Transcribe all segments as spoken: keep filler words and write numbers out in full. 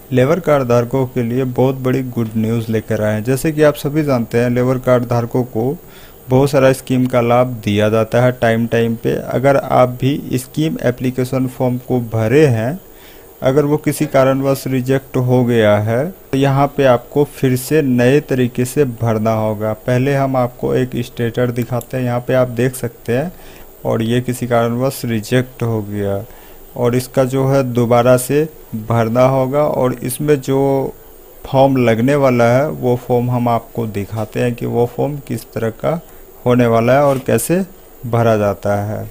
Labour card धारकों के लिए बहुत बड़ी गुड न्यूज़ लेकर आए हैं। जैसे कि आप सभी जानते हैं, लेबर कार्ड धारकों को बहुत सारा स्कीम का लाभ दिया जाता है टाइम टाइम पे। अगर आप भी स्कीम एप्लीकेशन फॉर्म को भरे हैं, अगर वो किसी कारणवश रिजेक्ट हो गया है तो यहाँ पे आपको फिर से नए तरीके से भरना होगा। पहले हम आपको एक स्टेटस दिखाते हैं, यहाँ पे आप देख सकते हैं, और ये किसी कारणवश रिजेक्ट हो गया और इसका जो है दोबारा से भरना होगा। और इसमें जो फॉर्म लगने वाला है वो फॉर्म हम आपको दिखाते हैं कि वो फॉर्म किस तरह का होने वाला है और कैसे भरा जाता है।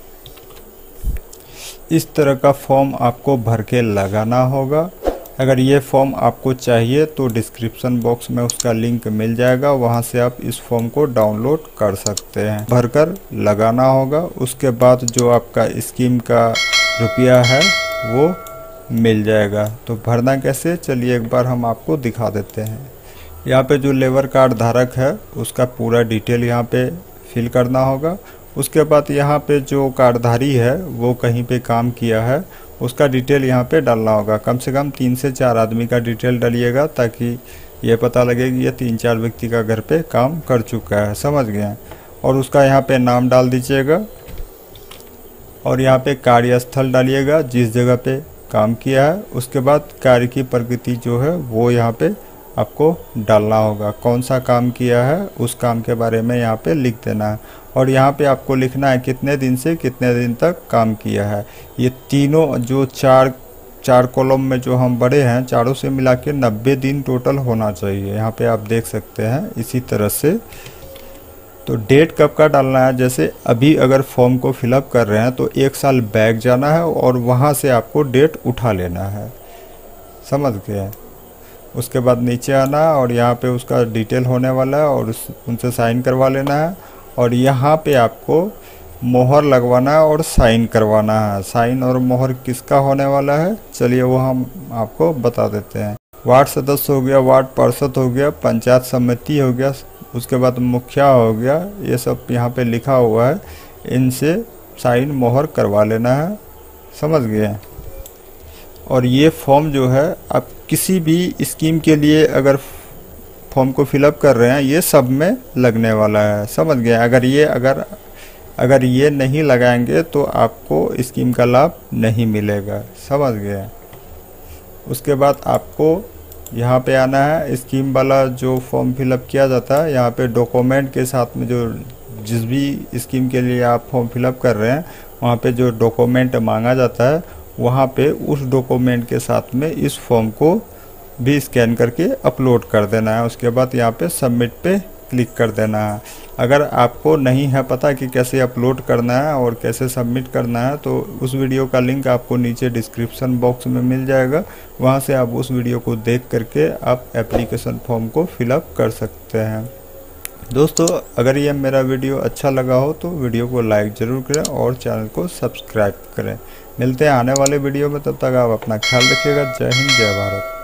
इस तरह का फॉर्म आपको भर के लगाना होगा। अगर ये फॉर्म आपको चाहिए तो डिस्क्रिप्शन बॉक्स में उसका लिंक मिल जाएगा, वहाँ से आप इस फॉर्म को डाउनलोड कर सकते हैं। भरकर लगाना होगा, उसके बाद जो आपका स्कीम का रुपया है वो मिल जाएगा। तो भरना कैसे, चलिए एक बार हम आपको दिखा देते हैं। यहाँ पे जो लेबर कार्ड धारक है उसका पूरा डिटेल यहाँ पे फिल करना होगा। उसके बाद यहाँ पे जो कार्डधारी है वो कहीं पे काम किया है उसका डिटेल यहाँ पे डालना होगा। कम से कम तीन से चार आदमी का डिटेल डालिएगा ताकि ये पता लगे कि ये तीन चार व्यक्ति का घर पे काम कर चुका है, समझ गए। और उसका यहाँ पे नाम डाल दीजिएगा और यहाँ पे कार्यस्थल डालिएगा जिस जगह पे काम किया है। उसके बाद कार्य की प्रगति जो है वो यहाँ पे आपको डालना होगा, कौन सा काम किया है उस काम के बारे में यहाँ पे लिख देना है। और यहाँ पे आपको लिखना है कितने दिन से कितने दिन तक काम किया है। ये तीनों जो चार चार कॉलम में जो हम बड़े हैं, चारों से मिला के नब्बे दिन टोटल होना चाहिए। यहाँ पे आप देख सकते हैं इसी तरह से। तो डेट कब का डालना है, जैसे अभी अगर फॉर्म को फिलअप कर रहे हैं तो एक साल बैक जाना है और वहाँ से आपको डेट उठा लेना है, समझ गए। उसके बाद नीचे आना है और यहाँ पे उसका डिटेल होने वाला है और उस उनसे साइन करवा लेना है। और यहाँ पे आपको मोहर लगवाना है और साइन करवाना है। साइन और मोहर किसका होने वाला है, चलिए वो हम आपको बता देते हैं। वार्ड सदस्य हो गया, वार्ड पार्षद हो गया, पंचायत समिति हो गया, उसके बाद मुखिया हो गया, ये सब यहाँ पे लिखा हुआ है। इनसे साइन मोहर करवा लेना है, समझ गए। और ये फॉर्म जो है आप किसी भी स्कीम के लिए अगर फॉर्म को फिलअप कर रहे हैं ये सब में लगने वाला है, समझ गए। अगर ये अगर अगर ये नहीं लगाएंगे तो आपको स्कीम का लाभ नहीं मिलेगा, समझ गए। उसके बाद आपको यहाँ पे आना है, स्कीम वाला जो फॉर्म फिलअप किया जाता है यहाँ पे डॉक्यूमेंट के साथ में, जो जिस भी स्कीम के लिए आप फॉर्म फिलअप कर रहे हैं वहाँ पे जो डॉक्यूमेंट मांगा जाता है वहाँ पे उस डॉक्यूमेंट के साथ में इस फॉर्म को भी स्कैन करके अपलोड कर देना है। उसके बाद यहाँ पे सबमिट पे क्लिक कर देना है। अगर आपको नहीं है पता कि कैसे अपलोड करना है और कैसे सबमिट करना है तो उस वीडियो का लिंक आपको नीचे डिस्क्रिप्शन बॉक्स में मिल जाएगा, वहाँ से आप उस वीडियो को देख करके आप एप्लीकेशन फॉर्म को फिलअप कर सकते हैं। दोस्तों, अगर ये मेरा वीडियो अच्छा लगा हो तो वीडियो को लाइक ज़रूर करें और चैनल को सब्सक्राइब करें। मिलते हैं आने वाले वीडियो में, तब तक आप अपना ख्याल रखिएगा। जय हिंद, जय भारत।